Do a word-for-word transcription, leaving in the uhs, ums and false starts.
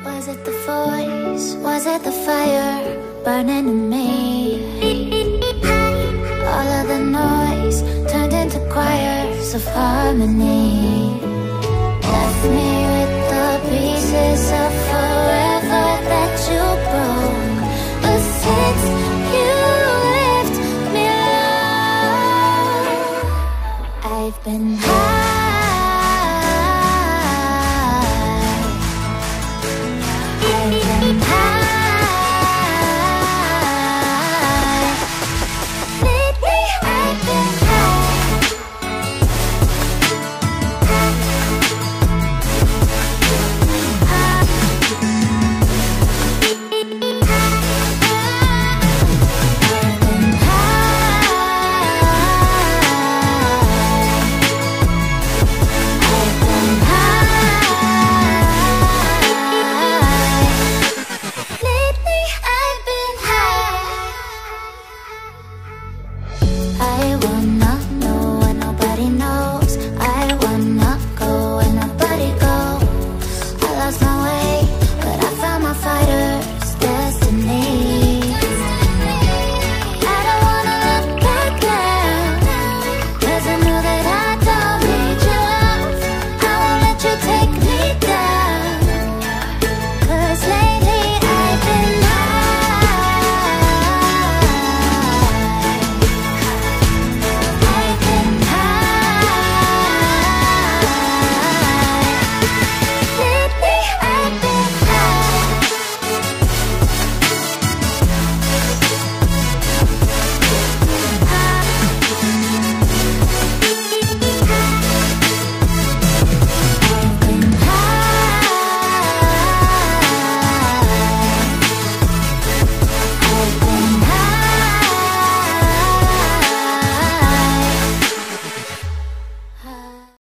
Was it the voice? Was it the fire burning in me? All of the noise turned into choirs of harmony. Left me with the pieces of forever that you broke. But since you left me alone, I've been